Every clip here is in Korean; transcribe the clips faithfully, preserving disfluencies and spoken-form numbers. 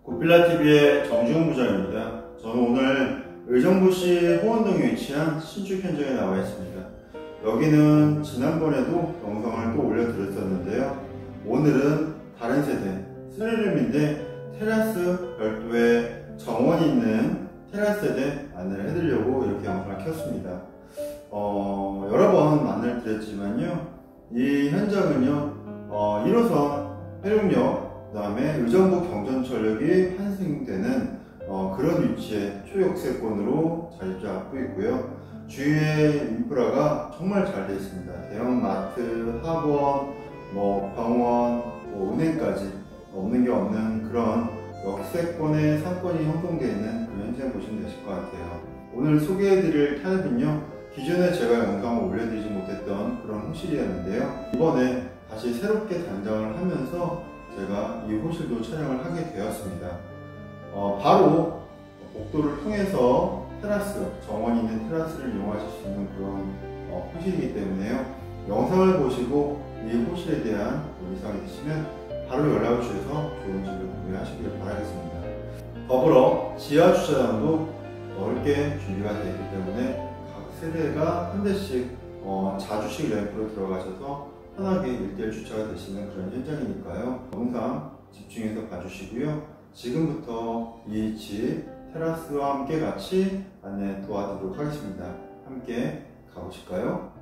고필라티비의 정지훈 부장입니다. 저는 오늘 의정부시 호원동에 위치한 신축 현장에 나와 있습니다. 여기는 지난번에도 영상을 또 올려드렸었는데요. 오늘은 다른 세대, 쓰리룸인데 테라스 별도의 정원이 있는 테라스 세대 안내를 해드리려고 이렇게 영상을 켰습니다. 어, 여러 번 안내를 드렸지만요, 이 현장은요 어, 일 호선 회룡역, 그 다음에 의정부 경전철역이 환승되는 어, 그런 위치에 초역세권으로 자리 잡고 있고요. 주위의 인프라가 정말 잘 되어 있습니다. 대형마트, 학원, 뭐 병원, 뭐 은행까지 없는 게 없는 그런 역세권의 상권이 형성되어 있는 그런 현장 보시면 되실 것 같아요. 오늘 소개해드릴 타입은요, 기존에 제가 영상을 올려드리지 못했던 그런 호실이었는데요, 이번에 다시 새롭게 단장을 하면서 제가 이 호실도 촬영을 하게 되었습니다. 어, 바로 복도를 통해서 테라스, 정원이 있는 테라스를 이용하실 수 있는 그런 어, 호실이기 때문에요, 영상을 보시고 이 호실에 대한 의사가 있으시면 바로 연락을 주셔서 좋은 집을 구매하시길 바라겠습니다. 더불어 지하 주차장도 넓게 준비가 되어 있기 때문에 각 세대가 한 대씩 어, 자주식 램프로 들어가셔서 편하게 일대일 주차가 되시는 그런 현장이니까요, 영상 집중해서 봐주시고요. 지금부터 이 집 테라스와 함께 같이 안내 도와드리도록 하겠습니다. 함께 가보실까요?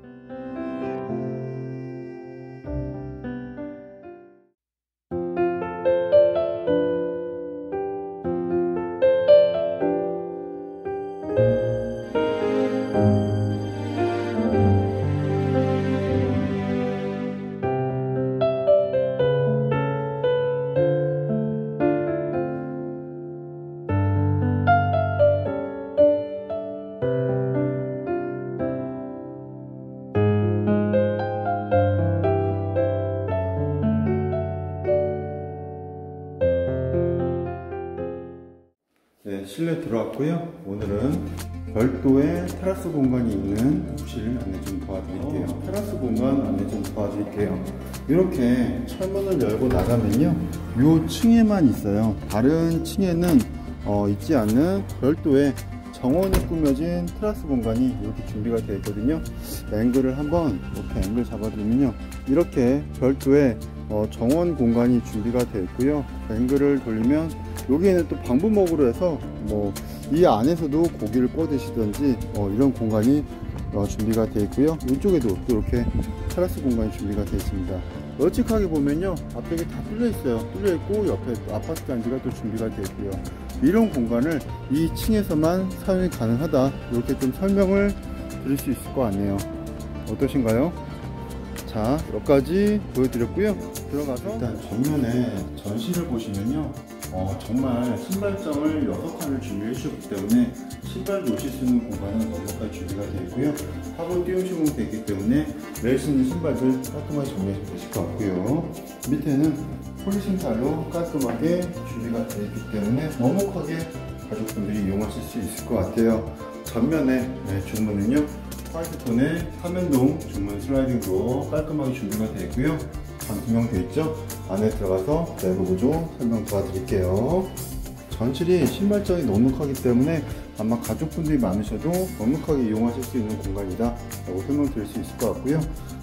네, 실내 들어왔고요. 오늘은 별도의 테라스 공간이 있는 호실 안내 좀 도와드릴게요. 어, 테라스 공간 안내 좀 도와드릴게요. 이렇게 철문을 열고 나가면요, 요 층에만 있어요. 다른 층에는 어, 있지 않는 별도의 정원이 꾸며진 테라스 공간이 이렇게 준비가 되어 있거든요. 앵글을 한번 이렇게 앵글 잡아주면요, 이렇게 별도의 어, 정원 공간이 준비가 되어 있고요. 앵글을 돌리면 여기에는 또 방부목으로 해서 뭐 이 안에서도 고기를 구워 드시든지 어, 이런 공간이 어, 준비가 되어 있고요. 이쪽에도 또 이렇게 테라스 공간이 준비가 되어 있습니다. 널찍하게 보면요, 앞쪽에 다 뚫려 있어요. 뚫려 있고 옆에 또 아파트 단지가 또 준비가 되어 있고요. 이런 공간을 이 층에서만 사용이 가능하다, 이렇게 좀 설명을 드릴 수 있을 것 같네요. 어떠신가요? 자, 여기까지 보여드렸고요. 들어가서 일단 정면에 전시를 보시면요, 어, 정말 신발장을 여섯 칸을 준비해 주셨기 때문에 신발 놓으실 수 있는 공간은 넉넉하게 준비가 되어 있고요. 하부 띄움 시공이 되어 있기 때문에 매일 신는 신발들 깔끔하게 정리해 주실 것 같고요. 밑에는 폴리싱 타일로 깔끔하게 준비가 되어 있기 때문에 넉넉하게 가족분들이 이용하실 수 있을 것 같아요. 전면에 네, 중문은요, 화이트톤의 삼연동 중문 슬라이딩 도어 깔끔하게 준비가 되어 있고요. 반투명 되어 있죠? 안에 들어가서 내부 구조 설명 도와드릴게요. 전실이 신발장이 넉넉하기 때문에 아마 가족분들이 많으셔도 넉넉하게 이용하실 수 있는 공간이다 라고 설명드릴 수 있을 것 같고요.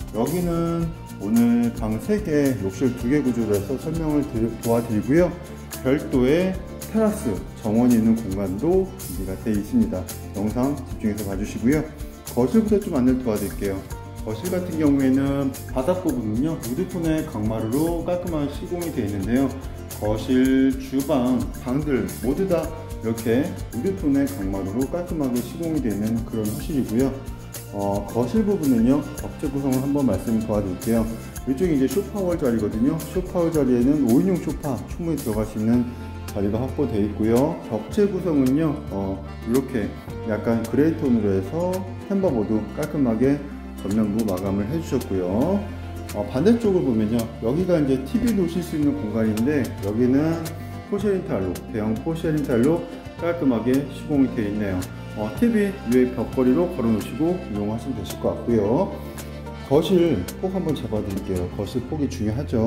여기는 오늘 방 세 개, 욕실 두 개 구조로 해서 설명을 도와드리고요. 별도의 테라스, 정원이 있는 공간도 준비가 되어 있습니다. 영상 집중해서 봐주시고요. 거실부터 좀 안내를 도와드릴게요. 거실 같은 경우에는 바닥 부분은요, 우드톤의 강마루로 깔끔하게 시공이 되어 있는데요, 거실, 주방, 방들 모두 다 이렇게 우드톤의 강마루로 깔끔하게 시공이 되어 있는 그런 호실이고요. 어, 거실 부분은요, 벽체 구성을 한번 말씀 도와드릴게요. 이쪽이 이제 소파월 자리거든요. 소파월 자리에는 오 인용 소파 충분히 들어갈 수 있는 자리가 확보되어 있고요. 벽체 구성은요, 어, 이렇게 약간 그레이 톤으로 해서 햄버보드 깔끔하게 전면부 마감을 해주셨고요. 어, 반대쪽을 보면요, 여기가 이제 티비 놓으실 수 있는 공간인데, 여기는 포쉐린 타일로, 대형 포쉐린 타일로 깔끔하게 시공이 되어 있네요. 어, 티비 위에 벽걸이로 걸어 놓으시고 이용하시면 되실 것 같고요. 거실 폭 한번 잡아 드릴게요. 거실 폭이 중요하죠.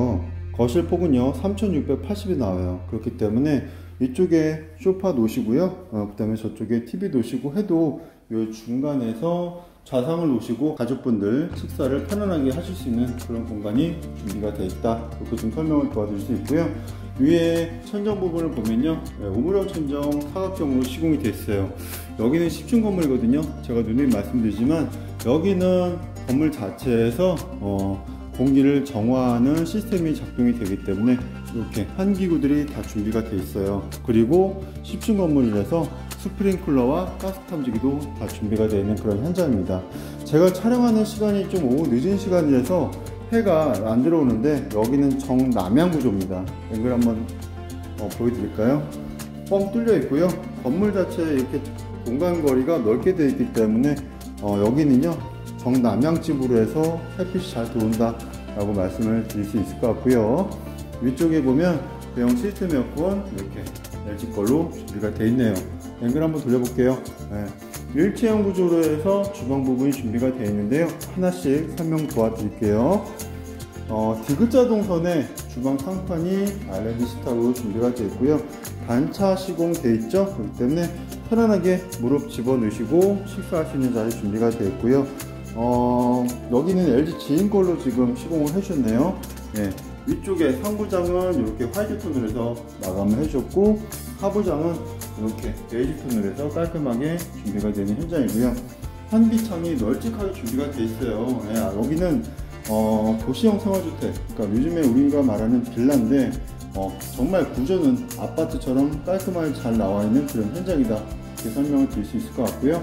거실 폭은요 삼천육백팔십이 나와요. 그렇기 때문에 이쪽에 소파 놓으시고요, 어, 그 다음에 저쪽에 티비 놓으시고 해도 이 중간에서 좌상을 놓으시고 가족분들 식사를 편안하게 하실 수 있는 그런 공간이 준비가 되어 있다, 이렇게 좀 설명을 도와드릴 수 있고요. 위에 천정 부분을 보면요, 오므려 천정 사각형으로 시공이 되어 있어요. 여기는 십 층 건물이거든요. 제가 누누이 말씀드리지만 여기는 건물 자체에서 어, 공기를 정화하는 시스템이 작동이 되기 때문에 이렇게 환기구들이 다 준비가 되어 있어요. 그리고 십 층 건물이라서 스프링클러와 가스 탐지기도 다 준비가 되어 있는 그런 현장입니다. 제가 촬영하는 시간이 좀 오후 늦은 시간이라서 해가 안 들어오는데 여기는 정남향 구조입니다. 앵글 한번 어, 보여드릴까요? 뻥 뚫려 있고요. 건물 자체에 이렇게 공간 거리가 넓게 되어 있기 때문에 어, 여기는요 정남향 집으로 해서 햇빛이 잘 들어온다 라고 말씀을 드릴 수 있을 것 같고요. 위쪽에 보면 대형 시스템 에어컨 이렇게 엘지 걸로 준비가 되어 있네요. 앵글 한번 돌려볼게요. 네. 일체형 구조로 해서 주방 부분이 준비가 되어 있는데요, 하나씩 설명 도와드릴게요. 어, 디귿자 동선에 주방 상판이 알엔디 식탁으로 준비가 되어 있고요. 단차 시공 되어 있죠. 그렇기 때문에 편안하게 무릎 집어 넣으시고 식사할 수 있는 자리 준비가 되어 있고요. 어, 여기는 엘지 지인 걸로 지금 시공을 해주셨네요. 네. 위쪽에 상부장은 이렇게 화이트 톤으로 해서 마감을 해주셨고, 하부장은 이렇게 베이지 톤으로 해서 깔끔하게 준비가 되는 현장이고요. 환기창이 널찍하게 준비가 되어 있어요. 네, 여기는 어, 도시형 생활주택, 그러니까 요즘에 우리가 말하는 빌라인데 어, 정말 구조는 아파트처럼 깔끔하게 잘 나와 있는 그런 현장이다, 이렇게 설명을 드릴 수 있을 것 같고요.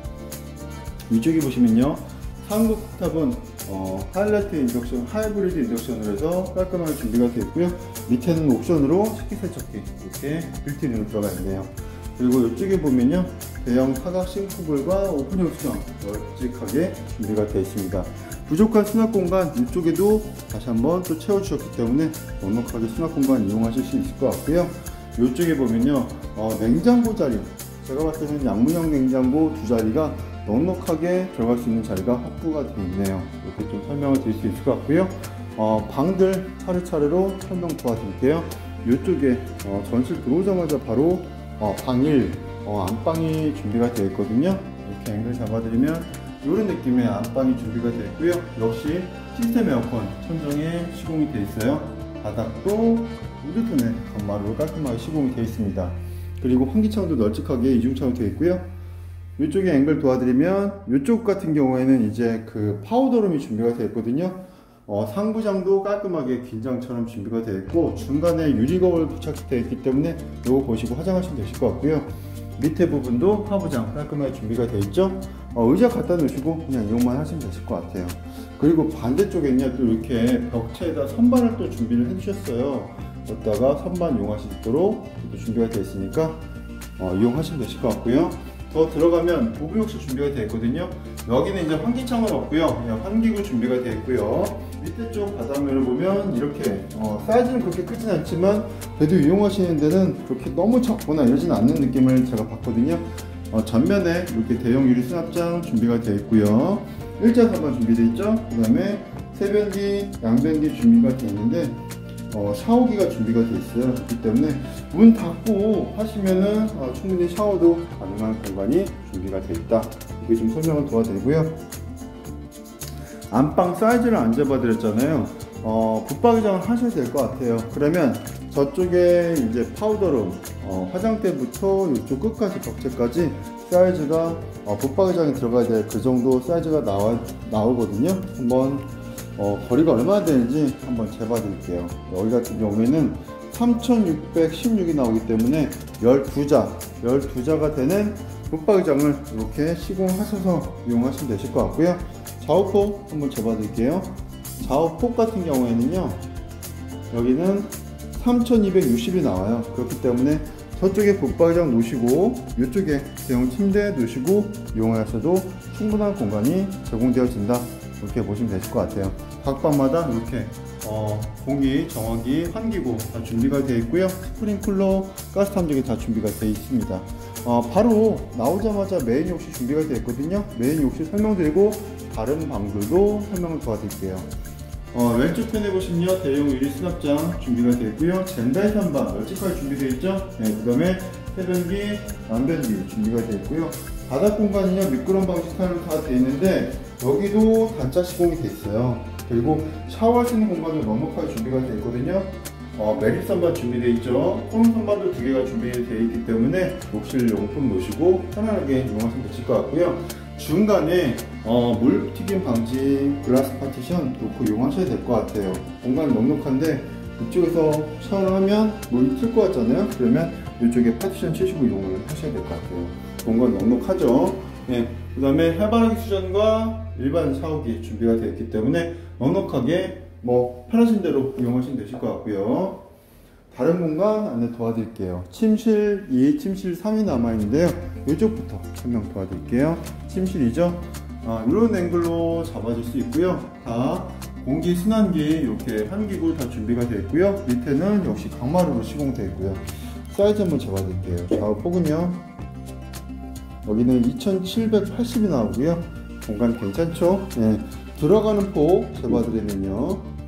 위쪽에 보시면요, 상부 탑은 어, 하이라이트 인덕션, 하이브리드 인덕션으로 해서 깔끔하게 준비가 되어 있고요. 밑에는 옵션으로 식기세척기 이렇게 빌트인으로 들어가 있네요. 그리고 이쪽에 보면요, 대형 사각 싱크볼과 오픈형 수납 널찍하게 준비가 되어 있습니다. 부족한 수납 공간 이쪽에도 다시 한번 또 채워주셨기 때문에 넉넉하게 수납 공간 이용하실 수 있을 것 같고요. 이쪽에 보면요, 어, 냉장고 자리, 제가 봤을 때는 양문형 냉장고 두 자리가 넉넉하게 들어갈 수 있는 자리가 확보가 되어 있네요. 이렇게 좀 설명을 드릴 수 있을 것 같고요. 어, 방들 차례차례로 설명 도와드릴게요. 이쪽에 어, 전실 들어오자마자 바로 어, 방일, 어, 안방이 준비가 되어 있거든요. 이렇게 앵글 잡아드리면 이런 느낌의 안방이 준비가 되어 있고요. 역시 시스템 에어컨 천정에 시공이 되어 있어요. 바닥도 우드톤의 간마루로 깔끔하게 시공이 되어 있습니다. 그리고 환기창도 널찍하게 이중창으로 되어 있고요. 이쪽에 앵글 도와드리면 이쪽 같은 경우에는 이제 그 파우더룸이 준비가 되어 있거든요. 어, 상부장도 깔끔하게 긴장처럼 준비가 되어 있고, 중간에 유리거울 부착되어 있기 때문에 이거 보시고 화장하시면 되실 것 같고요. 밑에 부분도 하부장 깔끔하게 준비가 되어 있죠. 어, 의자 갖다 놓으시고 그냥 이용만 하시면 되실 것 같아요. 그리고 반대쪽에는요, 또 이렇게 벽체에다 선반을 또 준비를 해 주셨어요. 여기다가 선반 이용하실 수 있도록 또 준비가 되어 있으니까 어, 이용하시면 되실 것 같고요. 더 들어가면 보부욕실 준비가 되어 있거든요. 여기는 이제 환기창은 없고요, 그냥 환기구 준비가 되어 있고요. 밑에 쪽 바닥면을 보면 이렇게 어, 사이즈는 그렇게 크진 않지만 그래도 이용하시는 데는 그렇게 너무 작거나 이러진 않는 느낌을 제가 봤거든요. 어, 전면에 이렇게 대형 유리 수납장 준비가 되어 있고요. 일자 선반 준비되어 있죠. 그 다음에 세변기, 양변기 준비가 되어 있는데 어, 샤워기가 준비가 되어 있어요. 그렇기 때문에 문 닫고 하시면은 어, 충분히 샤워도 가능한 공간이 준비가 되어 있다, 이게 좀 설명을 도와드리고요. 안방 사이즈를 안 잡아드렸잖아요. 어, 붙박이장을 하셔야 될 것 같아요. 그러면 저쪽에 이제 파우더룸, 어, 화장대부터 이쪽 끝까지 벽체까지 사이즈가 어, 붙박이장이 들어가야 될 그 정도 사이즈가 나와, 나오거든요. 한번 어, 거리가 얼마나 되는지 한번 재봐 드릴게요. 여기 같은 경우에는 삼천육백십육이 나오기 때문에 열두 자, 열두 자가 되는 붙박이장을 이렇게 시공하셔서 이용하시면 되실 것 같고요. 좌우폭 한번 재봐 드릴게요. 좌우폭 같은 경우에는요, 여기는 삼천이백육십이 나와요. 그렇기 때문에 저쪽에 붙박이장 놓으시고 이쪽에 대형 침대 놓으시고 이용하셔도 충분한 공간이 제공되어진다, 이렇게 보시면 되실 것 같아요. 각 방마다 이렇게 어, 공기 정화기, 환기구 다 준비가 되어 있고요. 스프링클러, 가스 탐지기 다 준비가 되어 있습니다. 어, 바로 나오자마자 메인 욕실 준비가 되어 있거든요. 메인 욕실 설명드리고 다른 방들도 설명을 도와드릴게요. 어, 왼쪽 편에 보시면요, 대용 유리 수납장 준비가 되어 있고요. 젠다이 선반 널찍하게 준비되어 있죠. 네, 그 다음에 세변기, 남변기 준비가 되어 있고요. 바닥 공간은요, 미끄럼 방지 타일로 다 되어 있는데 여기도 단자 시공이 되어 있어요. 그리고 샤워할 수 있는 공간도 넉넉하게 준비가 되어 있거든요. 어, 매립 선반 준비되어 있죠. 코너 선반도 두 개가 준비되어 있기 때문에 욕실 용품 놓으시고 편안하게 이용하시면 되실 것 같고요. 중간에 어, 물 튀김 방지 글라스 파티션 놓고 이용하셔야 될 것 같아요. 공간이 넉넉한데 이쪽에서 샤워를 하면 물이 튈 것 같잖아요. 그러면 이쪽에 파티션 치시고 이용을 하셔야 될 것 같아요. 공간 넉넉하죠. 네. 그 다음에 해바라기 수전과 일반 샤워기 준비가 되어 있기 때문에 넉넉하게 뭐 편하신 대로 이용하시면 되실 것 같고요. 다른 공간 안내 도와드릴게요. 침실 이, 침실 삼이 남아있는데요. 이쪽부터 설명 도와드릴게요. 침실이죠. 아, 이런 앵글로 잡아줄 수 있고요. 다 공기 순환기 이렇게 한 기구 다 준비가 되어 있고요. 밑에는 역시 강마루로 시공되어 있고요. 사이즈 한번 잡아드릴게요. 좌우 폭은요, 여기는 이천칠백팔십이 나오고요. 공간 괜찮죠? 네. 들어가는 폭 잡아드리면요,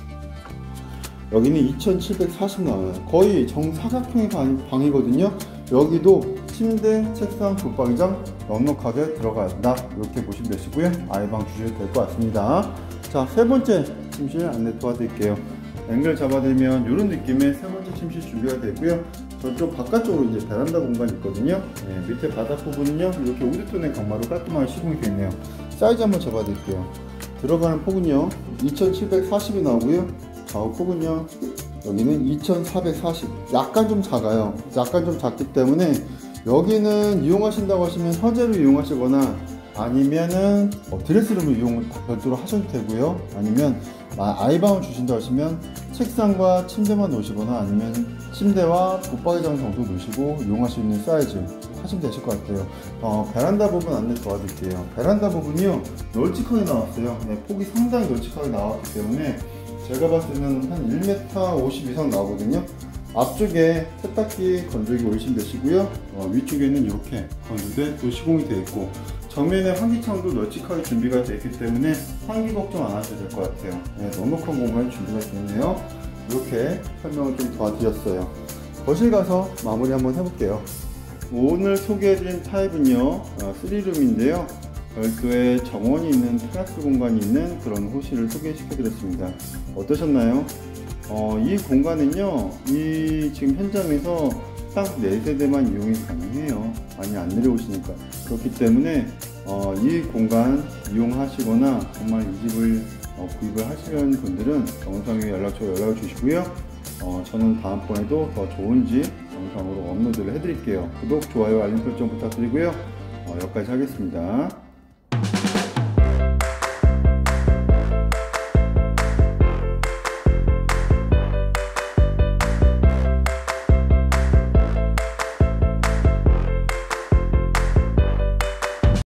여기는 이천칠백사십 나와요. 거의 정사각형의 방, 방이거든요. 여기도 침대, 책상, 붙박이장 넉넉하게 들어간다. 이렇게 보시면 되시고요. 아이방 주셔도 될 것 같습니다. 자, 세 번째 침실 안내 도와드릴게요. 앵글 잡아드리면 이런 느낌의 세 번째 침실 준비가 되고요. 저쪽 바깥쪽으로 이제 베란다 공간이 있거든요. 네, 밑에 바닥 부분은요, 이렇게 우드톤의 강마루 깔끔하게 시공이 되어 있네요. 사이즈 한번 잡아드릴게요. 들어가는 폭은요, 이천칠백사십이 나오고요. 좌우 폭은요, 여기는 이천사백사십. 약간 좀 작아요. 약간 좀 작기 때문에 여기는 이용하신다고 하시면 서재로 이용하시거나 아니면은 뭐 드레스룸을 이용을 별도로 하셔도 되고요. 아니면 아이방을 주신다고 하시면 책상과 침대만 놓으시거나 아니면 침대와 붙박이장 정도 놓으시고 이용할 수 있는 사이즈 하시면 되실 것 같아요. 어, 베란다 부분 안내 도와드릴게요. 베란다 부분이요, 널찍하게 나왔어요. 네, 폭이 상당히 널찍하게 나왔기 때문에 제가 봤을 때는 한 일 미터 오십 이상 나오거든요. 앞쪽에 세탁기 건조기 올리시면 되시고요. 어, 위쪽에는 이렇게 건조대 또 시공이 되어 있고, 정면에 환기창도 널찍하게 준비가 되어 있기 때문에 환기 걱정 안 하셔도 될 것 같아요. 네, 넉넉한 공간이 준비가 되어 있네요. 이렇게 설명을 좀 도와드렸어요. 거실 가서 마무리 한번 해볼게요. 오늘 소개해드린 타입은요, 어, 쓰리룸인데요. 별도의 정원이 있는 테라스 공간이 있는 그런 호실을 소개시켜드렸습니다. 어떠셨나요? 어, 이 공간은요, 이 지금 현장에서 딱 네 세대만 이용이 가능해요. 많이 안 내려오시니까. 그렇기 때문에 어, 이 공간 이용하시거나 정말 이 집을 어, 구입을 하시려는 분들은 영상에 연락처 연락을 주시고요. 어, 저는 다음번에도 더 좋은 집 영상으로 업로드를 해드릴게요. 구독, 좋아요, 알림 설정 부탁드리고요. 어, 여기까지 하겠습니다.